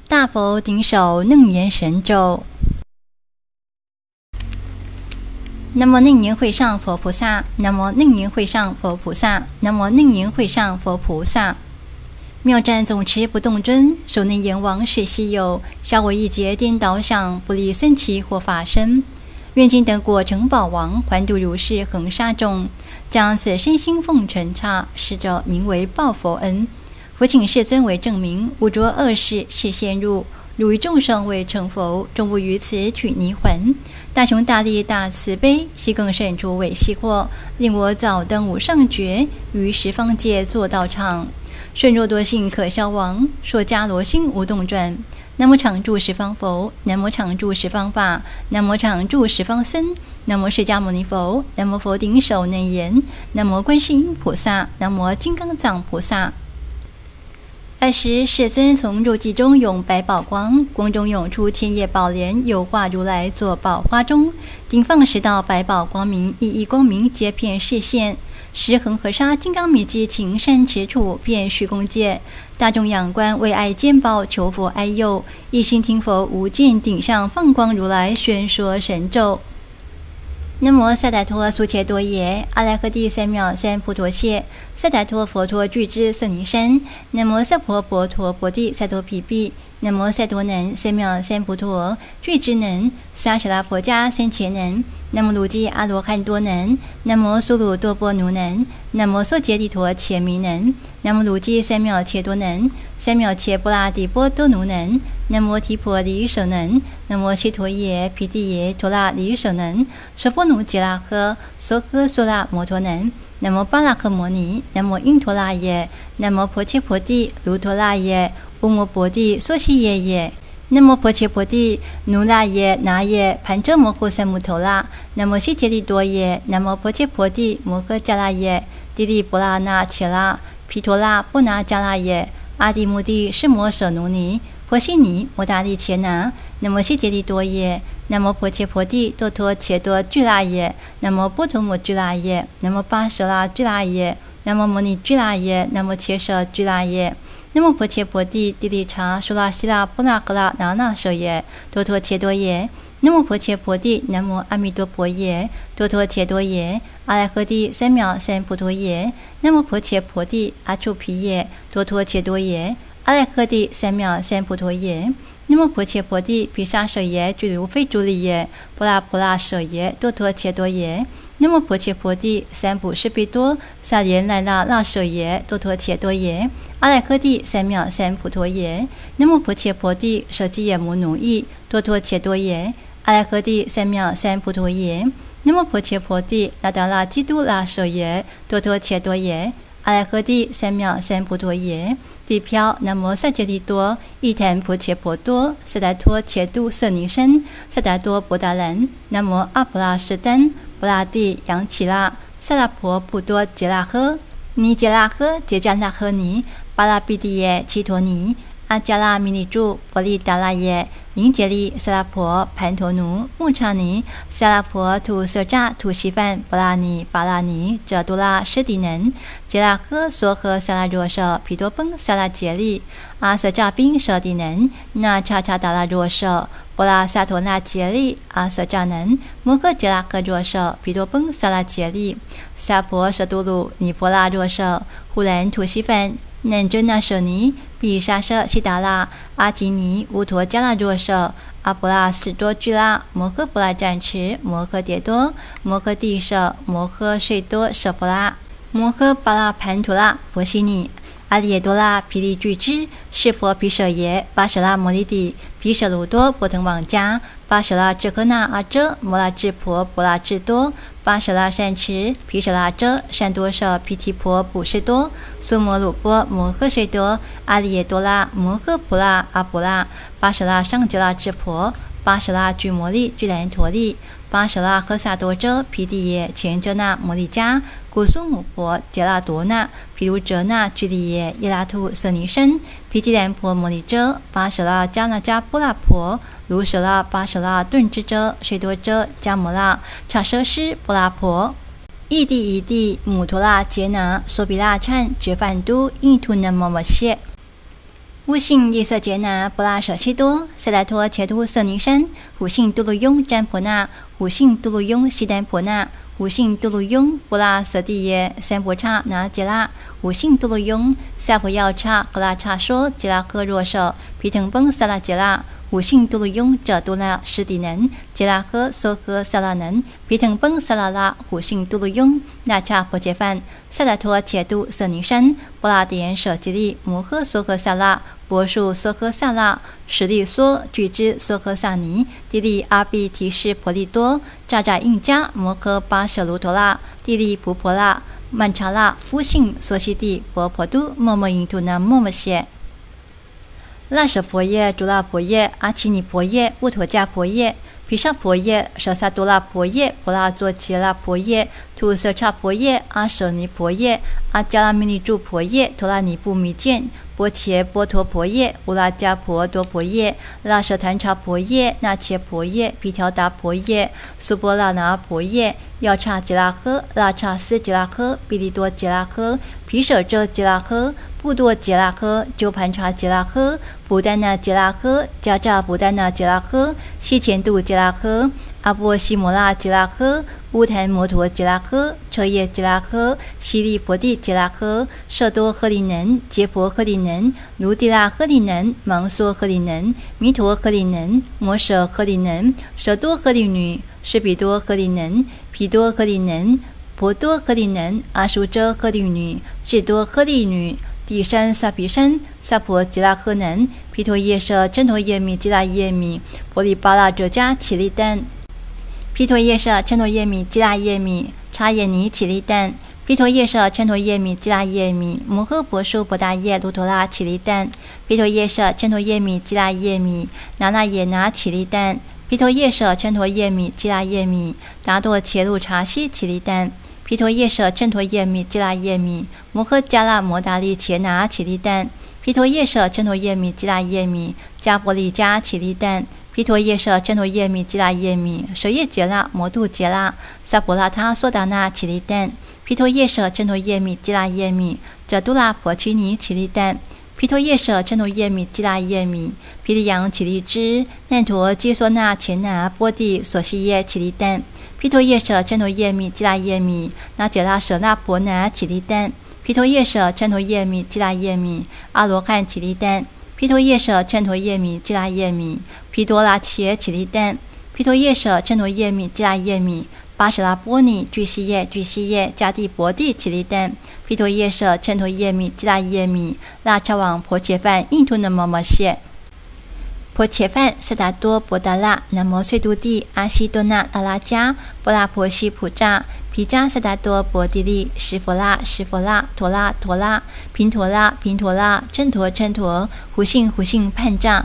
大佛顶首楞严神咒。南无楞严会上佛菩萨，南无楞严会上佛菩萨，南无楞严会上佛菩萨。妙战总持不动尊，手内阎王是稀有，消我一劫颠倒想，不离僧祇或法身。愿今得果成宝王，还度如是恒沙众，将此身心奉承刹，是者名为报佛恩。佛请世尊为证明，无着恶事是陷入，汝于众生未成佛，终不于此取泥魂。大雄大力大慈悲，悉更甚除伪习惑，令我早登无上觉，于十方界作道场。顺若多性可消亡，说迦罗心无动转。南无常住十方佛，南无常住十方法，南无常住十方僧，南无释迦牟尼佛，南无佛顶首内言，南无观世音菩萨，南无金刚藏菩萨。尔时世尊从肉髻中涌百宝光，光中涌出千叶宝莲，有化如来坐宝花中，顶放10道百宝光明，一一光明皆遍视线。十恒河沙金刚密集情善持处，遍虚空界。大众仰观为爱见宝，求佛哀佑，一心听佛无间顶上放光如来宣说神咒。南无萨达托苏切多耶，阿赖诃帝三藐三菩提谢，萨达托佛陀具之色尼山，南无萨婆婆陀婆帝萨多毗毗，南无萨多能三藐三菩陀具之能，萨舍拉婆伽三伽能，南无卢基阿罗汉多能，南无苏鲁多波奴能，南无娑竭利陀伽弥能，南无卢基三藐切多能，三藐切波拉底波多奴能，南无提婆离舍能，南无悉陀耶毗帝耶陀拉离舍能，舍波奴吉拉诃娑诃娑拉摩陀能，南无巴拉诃摩尼，南无因陀拉耶，南无婆切婆帝卢陀拉耶，乌摩婆帝娑悉耶耶。南无婆切婆帝奴拉耶那耶盘遮摩诃三摩头拉，南无悉竭利多耶，南无婆切婆帝摩诃迦拉耶，帝利波拉那切拉毗陀拉波那迦拉耶，阿底摩帝释摩舍奴尼婆悉尼摩达利切那，南无悉竭利多耶，南无婆切婆帝多陀切多俱拉耶，南无波陀摩俱拉耶，南无巴舍拉俱拉耶，南无摩尼俱拉耶，南无切舍俱拉耶。南无婆切婆帝帝利察苏拉希拉波那格拉那那舍耶，多陀切多耶。南无婆切婆帝，南无阿弥陀佛耶，多陀切多耶。阿赖诃帝三藐三菩提耶，南无婆切婆帝阿处毗耶，多陀切多耶。阿赖诃帝三藐三菩提耶，南无婆切婆帝毗沙舍耶，具如非主利耶，波拉波拉舍耶，多陀切多耶。南无婆切婆帝三补施比多萨莲那那那舍耶，多陀切多耶。阿赖诃帝三藐三菩提耶，南无婆切婆帝舍基耶摩奴夷，多陀切多耶。阿赖诃帝三藐三菩提耶，南无婆切婆帝那达那基督那舍耶，多陀切多耶。阿赖诃帝三藐三菩提耶。地飘南无萨竭利多伊檀婆切婆多萨达托切度色尼身萨达多波达兰，南无阿婆拉士丹波拉蒂扬奇拉萨拉婆普多杰拉诃尼杰拉诃杰加那诃尼巴拉比蒂耶奇陀尼阿加拉米尼住波利达拉耶宁杰利萨拉婆盘陀奴穆查尼萨拉婆土色扎土西范波拉尼法拉尼哲多拉施底能杰拉诃梭诃萨拉若舍毗多崩萨拉杰利阿色扎宾舍底能那查查达拉若舍波拉萨陀那杰利阿色扎能摩诃杰拉诃若舍毗多崩萨拉杰利萨婆舍多鲁尼波拉若舍呼兰土西范能真那舍尼毗沙舍悉达拉阿吉尼乌陀迦那若舍阿波拉斯多居拉摩诃波拉展持摩诃迭多摩诃帝舍摩诃睡多舍波拉摩诃巴拉盘陀拉婆悉尼阿里耶多拉毗利俱支释婆毗舍耶巴舍拉摩利底毗舍卢多波腾王迦巴舍拉智诃那阿遮摩拉智婆波拉智多巴舍拉善持毗舍拉遮善多舍毗提婆补士多苏摩鲁波摩诃睡多阿里耶多拉摩诃婆拉阿婆拉巴舍拉上吉拉智婆巴舍拉俱摩利俱兰陀利巴舍拉诃萨多遮毗帝耶前遮那摩利迦古苏母婆杰拉多那毗卢遮那俱利耶耶拉图色尼身毗基兰婆摩利遮巴舍拉迦那迦波拉婆卢舍拉巴舍拉顿支遮睡多遮迦摩拉查舍施波拉婆异地一地母陀拉杰拿梭比拉忏觉梵都印图那摩摩谢乌姓利色杰那布拉舍西多塞达托切都色尼山虎姓杜鲁雍占婆那虎姓杜鲁雍西丹婆那虎姓杜鲁雍布拉舍地耶三婆刹那杰拉虎姓杜鲁雍萨婆要刹格拉刹说杰拉赫若舍皮腾崩萨拉杰拉虎姓杜鲁雍者杜拉施底能杰拉赫梭赫萨拉能皮腾崩萨拉拉虎姓杜鲁雍那刹婆切饭塞达托切都色尼山布拉点舍吉利摩诃梭诃萨拉波树梭诃萨拉实力梭具之梭诃萨尼地利阿比提示婆利多扎扎印加摩诃巴舍卢陀拉地利普婆拉曼查拉乌姓梭西地婆婆都默默印度南默默谢拉舍婆耶朱拉婆耶阿奇尼婆耶乌陀迦婆耶毗沙婆耶舍萨多拉婆耶婆拉佐切拉婆耶图色刹婆耶阿舍尼婆耶阿迦拉米尼住婆耶陀拉尼布米见波切波陀婆耶乌拉迦婆多婆耶拉舍檀茶婆耶那切婆耶毗条达婆耶苏波拉拿婆耶要刹吉拉诃拉刹斯吉拉诃比利多吉拉诃毗舍遮吉拉诃布多吉拉诃鸠盘查吉拉诃布丹那吉拉诃迦扎布丹那吉拉诃西前度吉拉诃阿波西摩拉吉拉诃乌檀摩陀吉拉诃彻夜吉拉诃悉利婆地吉拉诃舍多诃利能杰婆诃利能卢地拉诃利能芒梭诃利能弥陀诃利能摩舍诃利能舍多诃利女施比多诃利能毗多诃利能婆多诃利能阿输遮诃利女智多诃利女地山萨毗山萨婆吉拉诃能毗陀夜舍真陀夜米吉拉夜米婆利巴拉遮迦起利丹毗陀夜舍真陀夜米吉拉夜米叉耶尼起利丹毗陀夜舍真陀夜米吉拉夜米摩诃婆输婆达耶卢陀拉起利丹毗陀夜舍真陀夜米吉拉夜米那那耶拿起利丹毗陀夜舍真陀夜米吉拉夜米达多切路查西起利丹毗陀夜舍真陀夜米吉拉夜米摩诃迦拉摩达利切拿起利丹毗陀夜舍真陀夜米吉拉夜米迦婆利迦起利丹毗陀夜舍真陀夜米吉拉夜米舍夜杰拉摩度杰拉萨婆拉他娑达那起利丹毗陀夜舍真陀夜米吉拉夜米遮都拉婆奇尼起利丹毗陀夜舍真陀夜米吉拉夜米毗利扬起利支难陀基娑那前拿波地所西耶起利丹毗陀夜舍真陀夜米吉拉夜米那杰拉舍那婆拿起利丹毗陀夜舍真陀夜米吉拉夜米阿罗汉起利丹毗陀夜舍真陀夜米吉拉夜米毗多拉切起利丹毗陀夜舍真陀夜米吉拉夜米巴舍拉波尼具西耶迦地婆地起利丹毗陀夜舍真陀夜米吉拉夜米拉叉王婆切饭印度那么么谢婆切饭塞达多婆达拉南摩碎度地阿西多那拉拉迦波拉婆西普扎毗迦塞达多婆地利湿佛拉陀拉频陀拉真陀胡姓判扎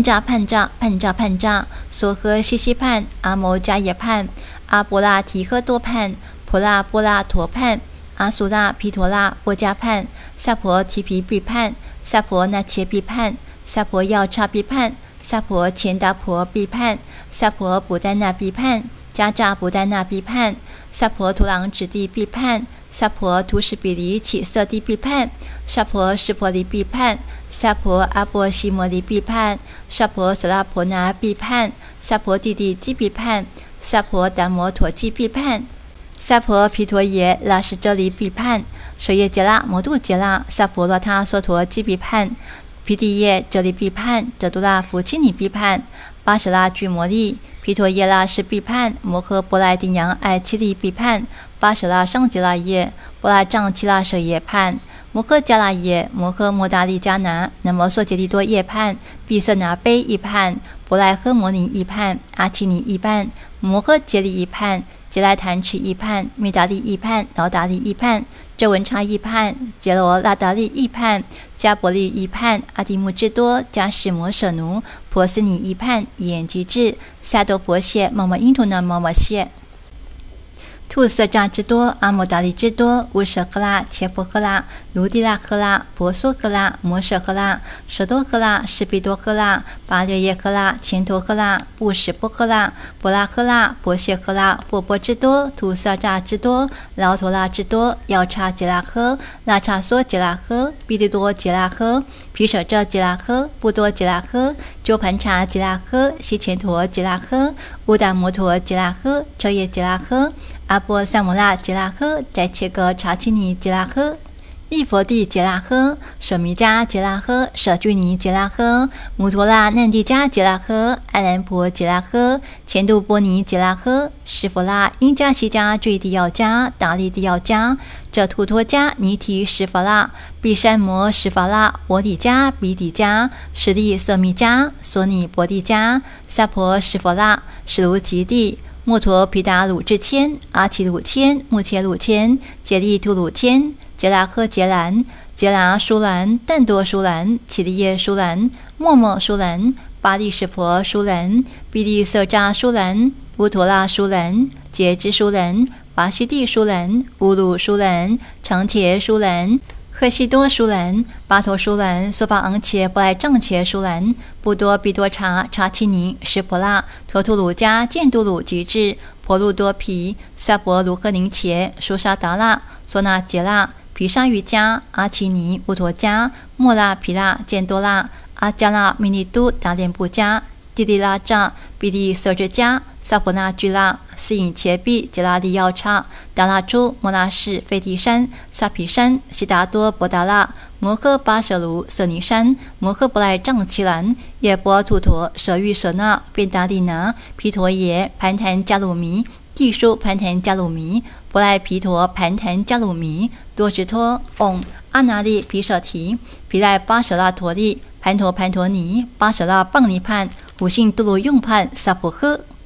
梭诃西西判阿摩迦耶判阿波拉提诃多判婆拉波拉陀判阿苏拉毗陀拉波迦判萨婆提毗毗判萨婆那切毗判萨婆要刹毗判萨婆前达婆毗判萨婆补丹那毗判迦扎补丹那毗判萨婆图朗指地毗判萨婆图什比离起色地毗判萨婆湿婆离毗判萨婆阿波西摩离毗判萨婆舍拉婆拿毗判萨婆地地基毗判萨婆达摩陀基毗判萨婆毗陀耶拉什遮离毗判舍耶杰拉摩度杰拉萨婆罗他娑陀基毗判毗地耶遮离毗判遮都拉福钦尼毗判巴舍拉居摩利毗陀耶拉是毗判摩诃波莱丁扬爱七利毗判巴舍拉上吉拉耶波拉藏七拉舍耶判摩诃迦拉耶摩诃摩达利迦拿南摩梭杰利多耶判毗舍拿卑一判波莱诃摩尼一判阿奇尼一判摩诃杰利一判杰来檀持一判密达利一判劳达利一判遮文叉一判杰罗拉达利一判迦婆利一判阿提木智多迦士摩舍奴婆斯尼一判眼即智萨多婆谢摩摩因图那摩摩谢吐色扎之多，阿摩达利之多，乌舍赫拉、切婆赫拉、卢迪拉赫拉、婆娑赫拉、摩舍赫拉、舍多赫拉、士比多赫拉、巴略耶赫拉、乾陀赫拉、布什波赫拉、波拉赫拉、波谢赫拉、波波之多，吐色扎之多，劳陀拉之多，药叉吉拉赫、拉叉梭吉拉赫、比利多吉拉赫、毗舍遮吉拉赫、布多吉拉赫、鸠盘查吉拉赫、西乾陀吉拉赫、乌达摩陀吉拉赫、彻夜吉拉赫、阿波萨摩拉吉拉赫、斋切格查奇尼吉拉赫、利佛地吉拉赫、舍弥迦吉拉赫、舍居尼吉拉赫、摩陀拉难地迦吉拉赫、艾兰婆吉拉赫、前度波尼吉拉赫、湿佛拉因迦西迦坠地要迦、达利地要迦、这图托迦尼提湿佛拉、毗山摩湿佛拉、摩底迦比底迦、舍利色弥迦、索尼波地迦、萨婆湿佛拉、史卢吉地、摩陀毗达鲁智谦、阿奇鲁谦、目切鲁谦、杰利图鲁谦、杰拉赫杰兰、杰拉舒兰、但多舒兰、奇利耶舒兰、默默舒兰、巴利什婆舒兰、比利色扎舒兰、乌陀拉舒兰、杰之舒兰、巴西地舒兰、乌鲁舒兰、长切舒兰、赫西多舒兰、巴陀舒兰、索法昂切不来藏切舒兰、布多比多查查奇尼、湿婆拉、陀图鲁迦、犍都鲁吉智、婆路多皮、萨婆卢赫宁切、舒沙达拉、索那杰拉、毗沙瑜迦、阿奇尼、乌陀迦、莫拉毗拉、犍多拉、阿迦拉米尼都达连布迦、蒂利拉扎、比利色之迦、萨婆那居拉、斯隐切毕、杰拉利要叉、达拉珠、摩那士、费地山、萨毗山、悉达多博达拉、摩诃巴舍卢、色尼山、摩诃不来藏奇兰、耶波图陀、舍喻舍那、便达利拿、毗陀耶、盘檀迦鲁弥、地书盘檀迦鲁弥、不来毗陀盘檀迦鲁弥、多直托、嗡、阿那利毗舍提、毗赖巴舍拉陀利、盘陀尼、巴舍拉棒尼判、五姓杜鲁用判、萨婆诃。